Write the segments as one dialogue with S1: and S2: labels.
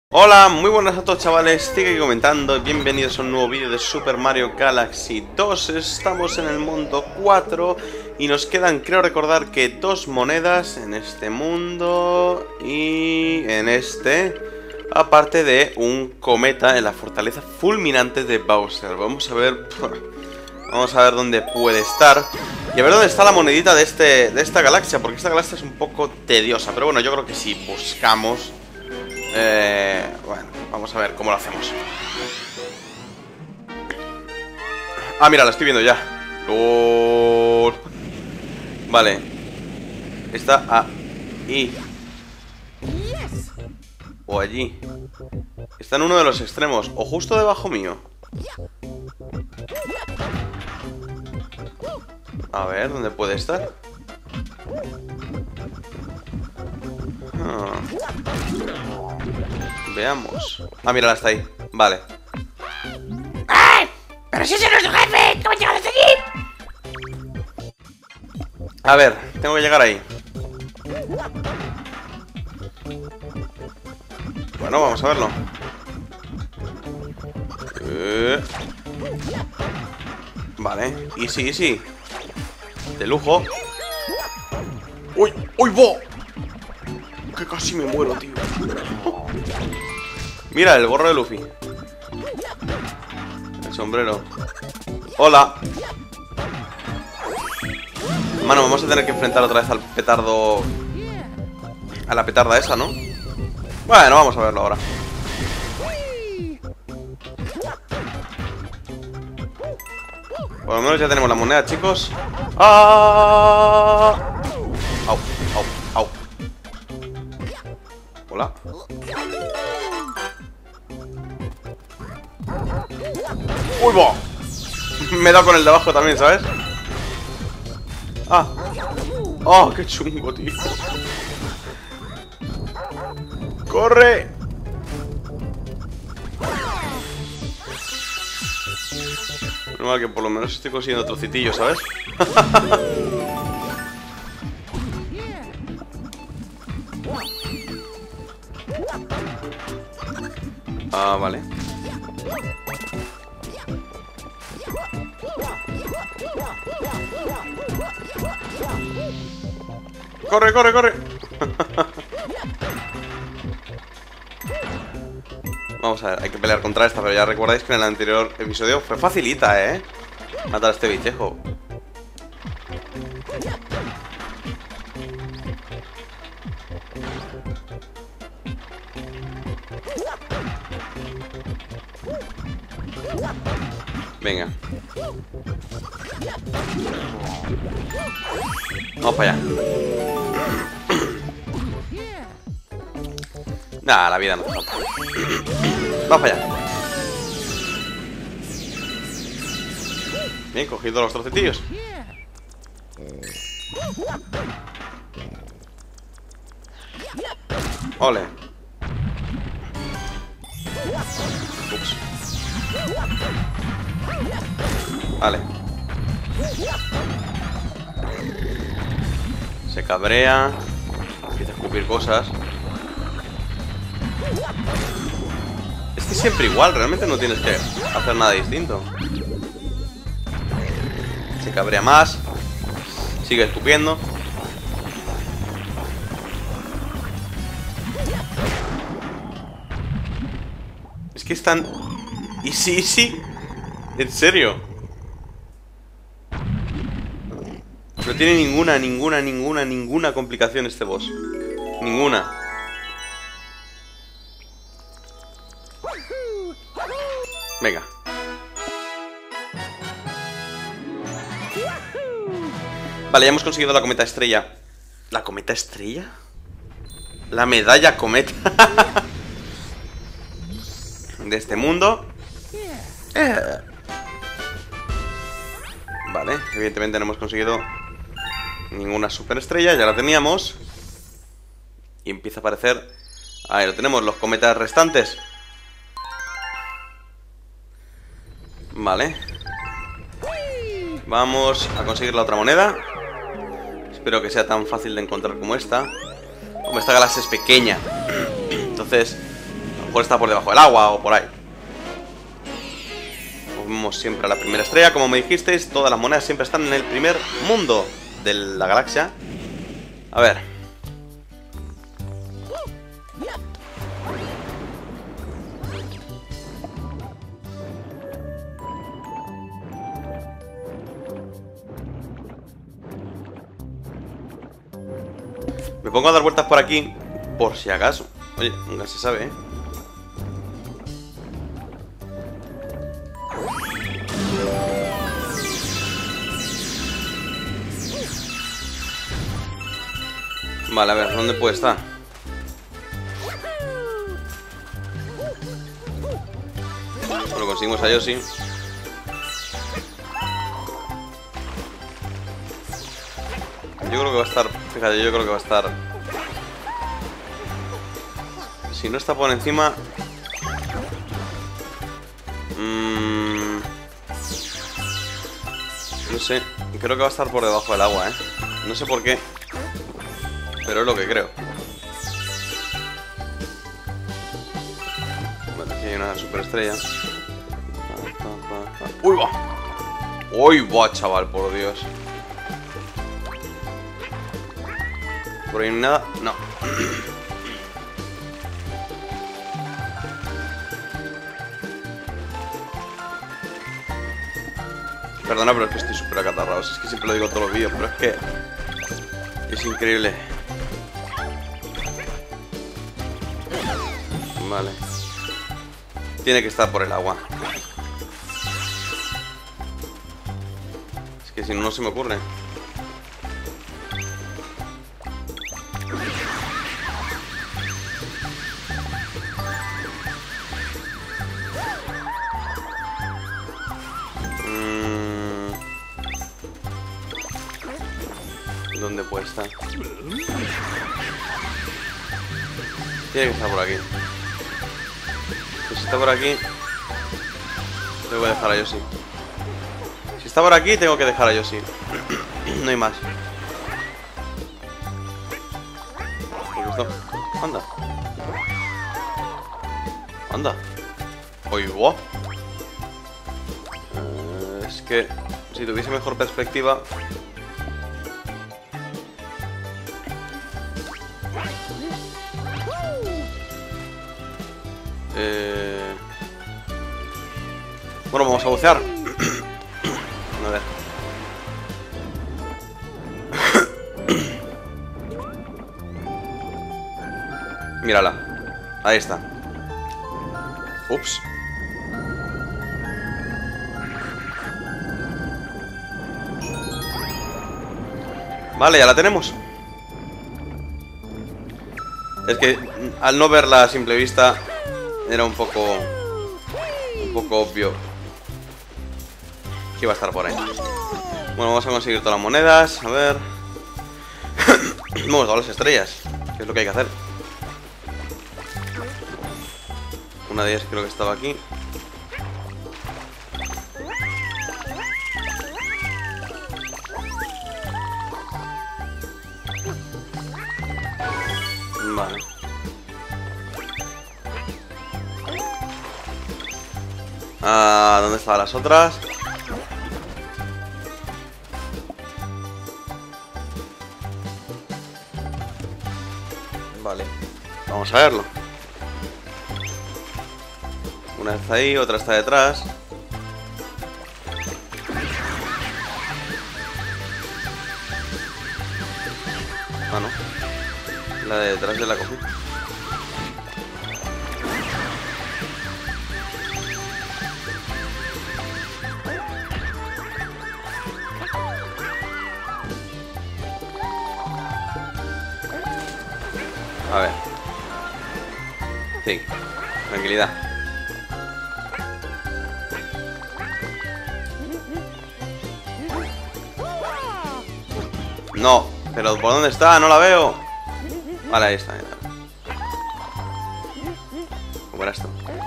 S1: Hola, muy buenas a todos chavales, sigue comentando y bienvenidos a un nuevo vídeo de Super Mario Galaxy 2. Estamos en el mundo 4 y nos quedan, creo recordar, que 2 monedas en este mundo y en este, aparte de un cometa en la fortaleza fulminante de Bowser. Vamos a ver dónde puede estar y a ver dónde está la monedita de esta galaxia, porque esta galaxia es un poco tediosa, pero bueno, yo creo que si buscamos... bueno, vamos a ver cómo lo hacemos. Ah, mira, la estoy viendo ya. ¡Lol! Vale. Está ahí. O allí. Está en uno de los extremos. O justo debajo mío. A ver, ¿dónde puede estar? Veamos. Ah, mira, está ahí. Vale.
S2: ¡Ay! ¡Pero si ese es nuestro jefe! ¿Cómo llegas hasta aquí?
S1: A ver, tengo que llegar ahí. Bueno, vamos a verlo. Vale, easy. De lujo. ¡Uy! ¡Uy, bo! Que casi me muero, tío. Mira, el gorro de Luffy. El sombrero. Hola. Mano, vamos a tener que enfrentar otra vez al petardo. A la petarda esa, ¿no? Bueno, vamos a verlo ahora. Por lo menos ya tenemos la moneda, chicos. ¡Ah! Au. Hola. ¡Uy, bo! Me he dado con el de abajo también, ¿sabes? ¡Ah! ¡Oh, qué chungo, tío! ¡Corre! Menos mal que por lo menos estoy consiguiendo trocitillos, ¿sabes? Ah, vale. ¡Corre! Vamos a ver, hay que pelear contra esta, pero ya recordáis que en el anterior episodio fue facilita, ¿eh? Matar a este bichejo. Venga. Vamos para allá. Nah, la vida no te falta. Vamos para allá. Bien, cogido los trocitillos. Ole. Ups. Vale. Se cabrea. Empieza a escupir cosas. Es que siempre igual, realmente no tienes que hacer nada distinto. Se cabrea más. Sigue escupiendo. Es que están... Easy. ¿En serio? No tiene ninguna complicación este boss. Ninguna. Venga. Vale, ya hemos conseguido la cometa estrella. ¿La cometa estrella? La medalla cometa de este mundo. Vale, evidentemente no hemos conseguido ninguna superestrella, ya la teníamos. Y empieza a aparecer. Ahí lo tenemos, los cometas restantes. Vale. Vamos a conseguir la otra moneda. Espero que sea tan fácil de encontrar como esta. Como esta galaxia es pequeña. Entonces, mejor está por debajo del agua o por ahí. Vamos siempre a la primera estrella. Como me dijisteis, todas las monedas siempre están en el primer mundo de la galaxia. A ver. Me pongo a dar vueltas por aquí, por si acaso. Oye, nunca se sabe, ¿eh? Vale, a ver, ¿dónde puede estar? Bueno, conseguimos a Yoshi. Yo creo que va a estar... Fíjate, yo creo que va a estar... Si no está por encima... No sé, creo que va a estar por debajo del agua, ¿eh? No sé por qué, pero es lo que creo. Vale, aquí hay una superestrella. ¡Uy, va! ¡Uy, va, chaval, por Dios! ¿Por ahí no hay nada? No. Perdona, pero es que estoy súper acatarrado. Es que siempre lo digo en todos los vídeos, pero es que... es increíble. Vale. Tiene que estar por el agua. Es que si no, no se me ocurre. ¿Dónde puede estar? Tiene que estar por aquí. Pues si está por aquí, tengo que dejar a Yoshi. Si está por aquí, tengo que dejar a Yoshi. No hay más. Porque esto... Anda. Anda. Oigo. Es que si tuviese mejor perspectiva... Bueno, vamos a bucear. A ver. Mírala. Ahí está. Ups. Vale, ya la tenemos. Es que al no verla a simple vista era un poco obvio que iba a estar por ahí. Bueno, vamos a conseguir todas las monedas. A ver. Vamos a las estrellas, que es lo que hay que hacer. Una de ellas creo que estaba aquí. Vale. ¿Dónde estaban las otras? Vale, vamos a verlo. Una está ahí, otra está detrás. Ah, no. La de detrás de la cogí. A ver. Sí, tranquilidad. No, pero ¿por dónde está? No la veo. Vale, ahí está. ¿Cómo era esto?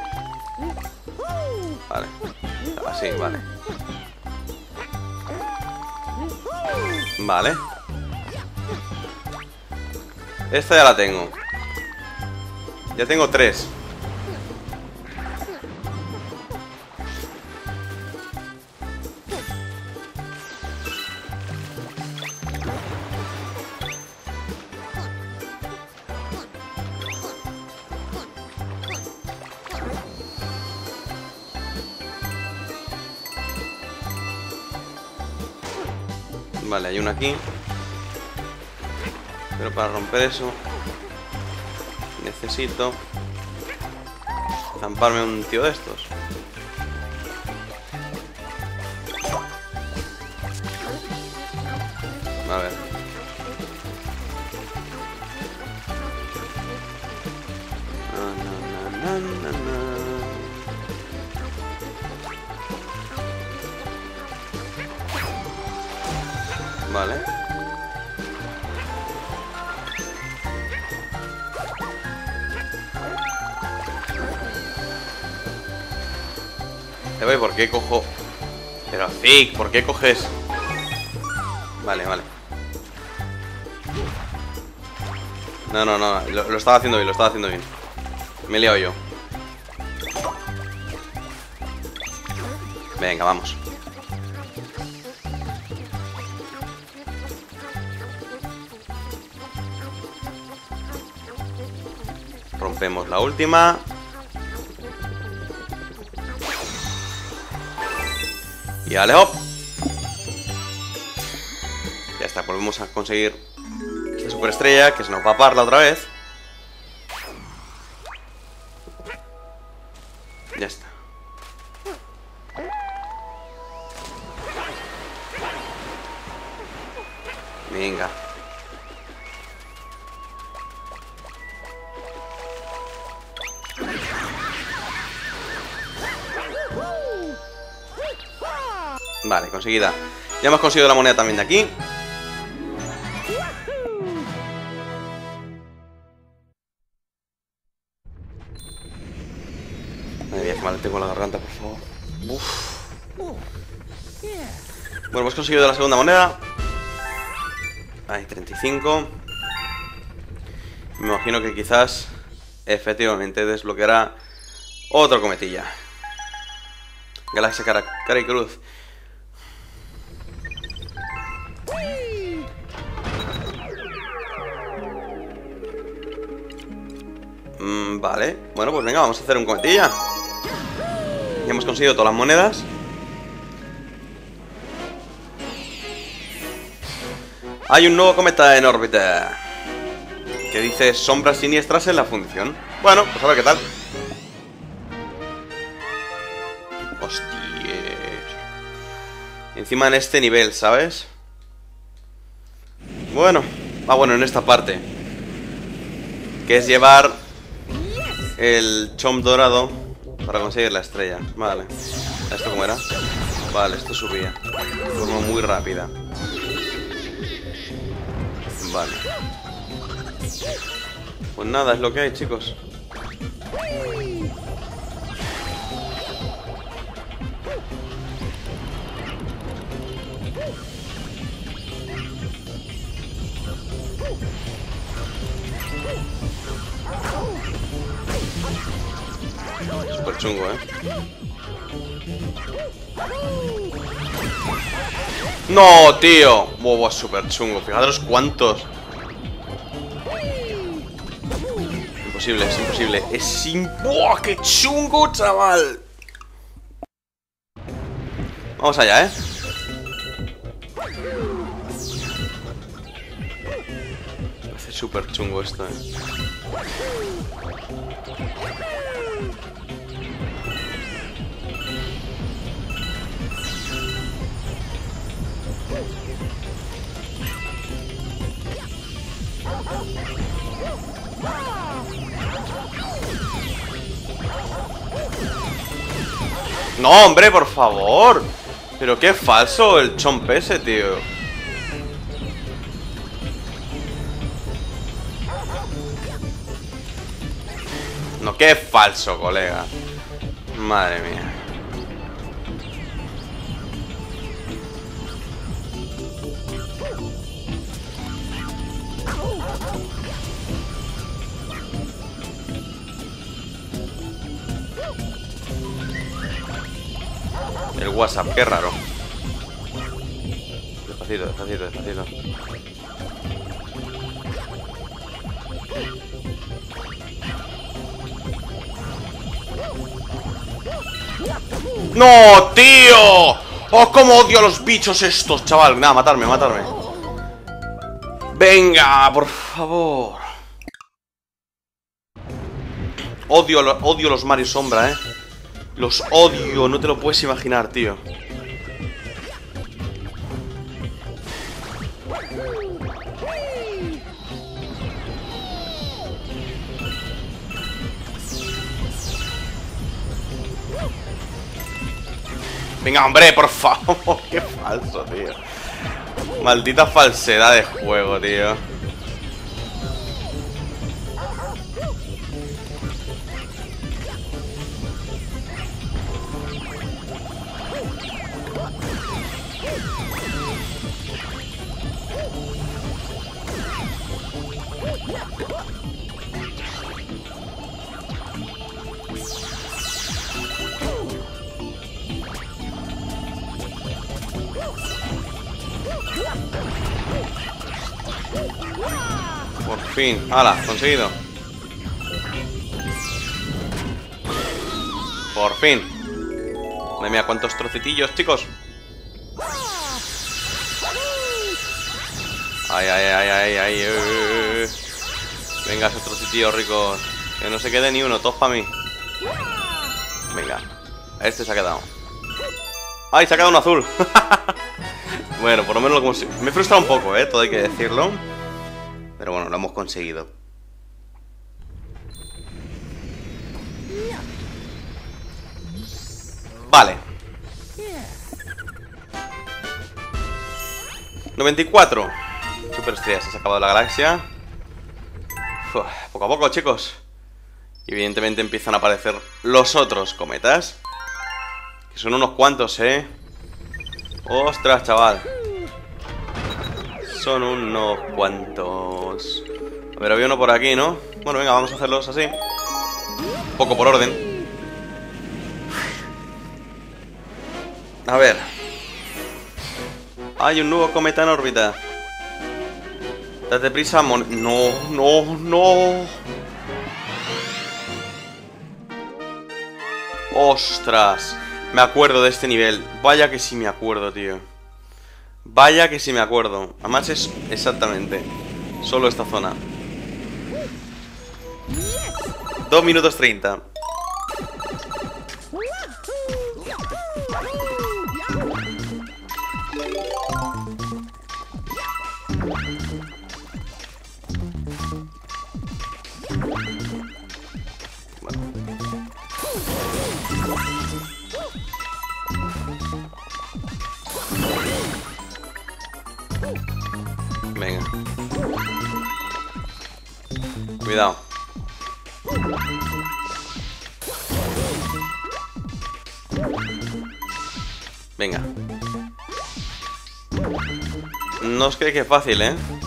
S1: Vale. Así, vale. Vale. Esta ya la tengo. Ya tengo 3. Vale, hay uno aquí. Pero para romper eso necesito zamparme un tío de estos. A ver. Vale. ¿Por qué cojo? Pero Zik, ¿por qué coges? Vale, vale. No, lo estaba haciendo bien, lo estaba haciendo bien. Me he liado yo. Venga, vamos. Rompemos la última. Y vale, hop. Ya está, volvemos a conseguir esta superestrella que se nos va a parla otra vez. Ya está. Venga. Vale, conseguida. Ya hemos conseguido la moneda también de aquí. Madre mía, qué mal tengo la garganta, por favor. Uf. Bueno, hemos conseguido la segunda moneda. Hay 35. Me imagino que quizás efectivamente desbloqueará otro cometilla. Galaxia cara y cruz. Vale, bueno, pues venga, vamos a hacer un cometilla. Ya hemos conseguido todas las monedas. Hay un nuevo cometa en órbita que dice sombras siniestras en la fundición. Bueno, pues a ver qué tal. Hostia. Encima en este nivel, ¿sabes? Bueno, bueno, en esta parte, que es llevar el chomp dorado para conseguir la estrella. Vale. ¿Esto cómo era? Vale, esto subía de forma muy rápida. Vale. Pues nada, es lo que hay, chicos. Súper chungo, ¡No, tío! Wow, súper chungo. Fijaros cuántos. Imposible, es imposible. ¡Buah, qué chungo, chaval! Vamos allá, Parece súper chungo esto, No, hombre, por favor. Pero qué falso el chomp ese, tío. No, qué falso, colega. Madre mía. El WhatsApp, qué raro. Despacito, despacito, despacito. ¡No, tío! ¡Oh, cómo odio a los bichos estos, chaval! Nada, matarme, matarme. Venga, por favor. Odio los Mario Sombra, Los odio, no te lo puedes imaginar, tío. Venga, hombre, por favor. Qué falso, tío. Maldita falsedad de juego, tío. Por fin, ¡hala! Conseguido. Por fin. Madre mía, cuántos trocitillos, chicos. Ay, ay, ay, ay, ay. Venga, esos trocitillos ricos. Que no se quede ni uno, todos para mí. Venga, este se ha quedado. ¡Ay, se ha quedado un azul! Bueno, por lo menos lo consigo. Me frustra un poco, todo hay que decirlo. Pero bueno, lo hemos conseguido. Vale. 94. Super estrellas, se ha acabado la galaxia. Uf, poco a poco, chicos. Y evidentemente empiezan a aparecer los otros cometas. Que son unos cuantos, Ostras, chaval. Son unos cuantos. A ver, había uno por aquí, ¿no? Bueno, venga, vamos a hacerlos así. Un poco por orden. A ver. Hay un nuevo cometa en órbita. Date prisa, no, no, no. Ostras. Me acuerdo de este nivel. Vaya que sí me acuerdo, tío. Vaya que sí me acuerdo. Además es exactamente solo esta zona. 2 minutos 30. Venga. Cuidado. Venga. No os creéis que es fácil,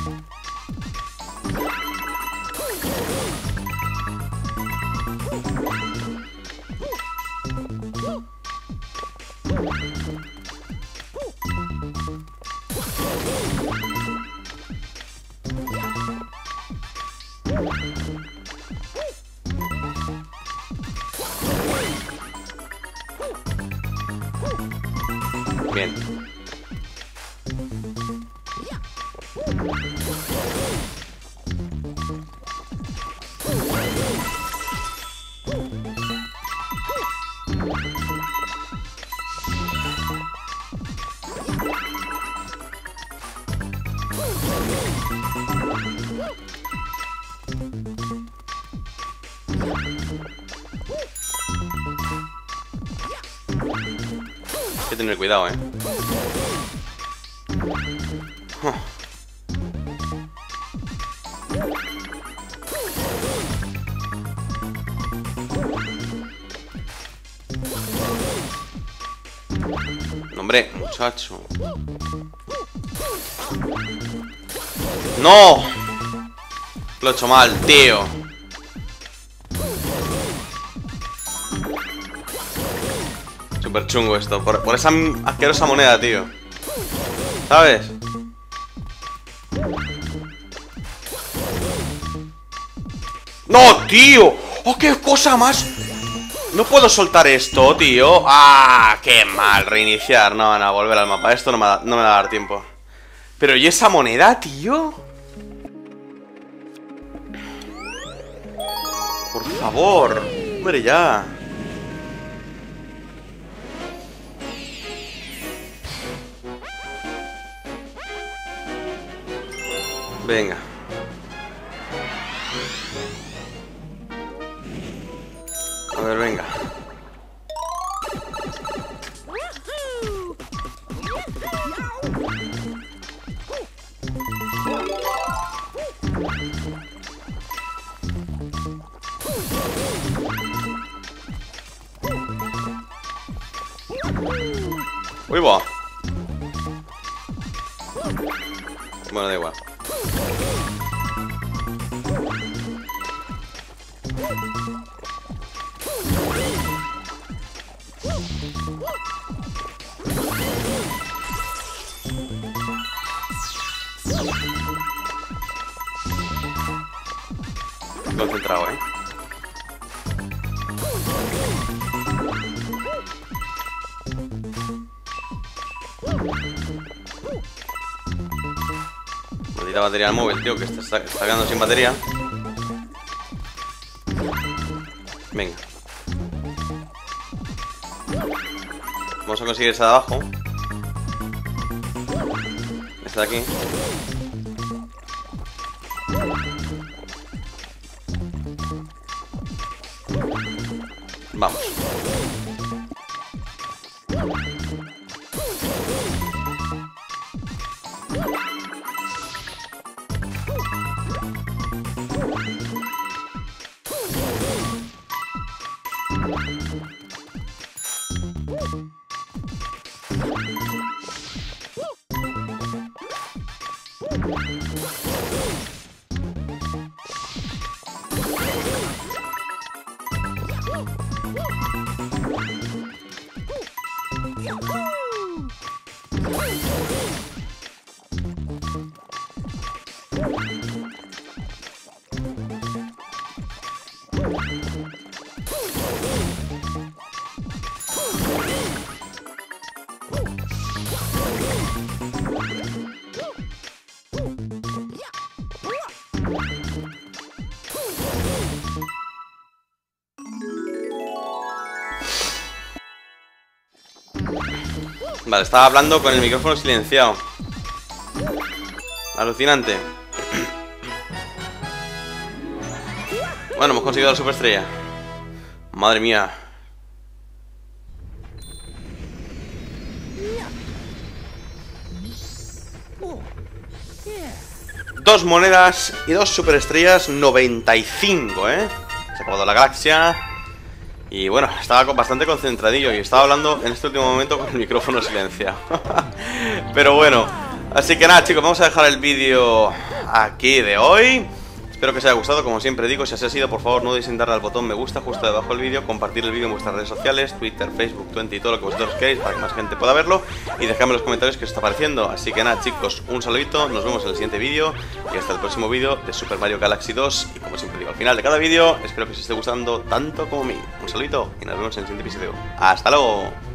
S1: Bien. Hay que tener cuidado, Hombre, muchacho. ¡No! Lo he hecho mal, tío. Súper chungo esto. Por esa asquerosa moneda, tío. ¿Sabes? ¡No, tío! ¡Oh, qué cosa más! No puedo soltar esto, tío. ¡Ah! ¡Qué mal! Reiniciar. No, no, volver al mapa. Esto no me va a dar tiempo. Pero ¿y esa moneda, tío? Por favor. Hombre, ya. Venga. A ver, venga. Uy, va. Bueno, da igual. Concentrado, Maldita batería del móvil, tío, que está quedando sin batería. Venga. Vamos a conseguir esa de abajo. Esta de aquí. Vamos. Vale, estaba hablando con el micrófono silenciado. Alucinante. Bueno, hemos conseguido la superestrella. Madre mía. Dos monedas y dos superestrellas 95, ¿eh? Se ha acabado la galaxia. Y bueno, estaba bastante concentradillo y estaba hablando en este último momento con el micrófono silenciado. Pero bueno, así que nada, chicos, vamos a dejar el vídeo aquí de hoy. Espero que os haya gustado, como siempre digo, si así ha sido, por favor no dudéis en darle al botón me gusta justo debajo del vídeo, compartir el vídeo en vuestras redes sociales, Twitter, Facebook, Twenty y todo lo que vosotros queráis para que más gente pueda verlo, y dejadme en los comentarios qué os está pareciendo. Así que nada, chicos, un saludito, nos vemos en el siguiente vídeo y hasta el próximo vídeo de Super Mario Galaxy 2. Y como siempre digo al final de cada vídeo, espero que os esté gustando tanto como a mí. Un saludito y nos vemos en el siguiente episodio. ¡Hasta luego!